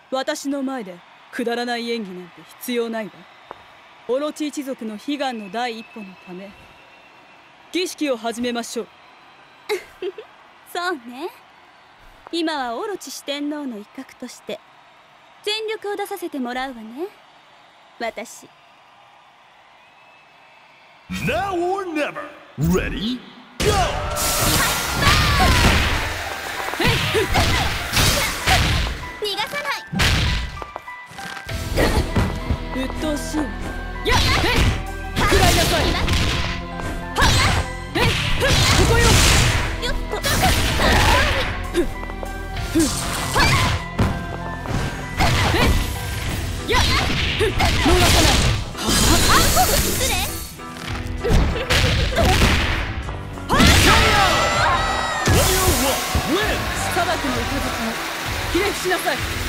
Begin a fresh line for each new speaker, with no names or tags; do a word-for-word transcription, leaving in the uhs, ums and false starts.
私の前でくだらない演技なんて必要ないわ。オロチ一族の悲願の第一歩のため儀式を始めましょう。
そうね。今はオロチ四天王の一角として全力を出させてもらうわね、私。
Now or never. Ready? Go!
逃がさない。
鬱陶しいわ。やっへい食らいなさい。はっへいここよ。
よっと
ふっふっはっへいやっふっ逃さない。
あ、失礼。
砂漠の雷にひれ伏しなさい。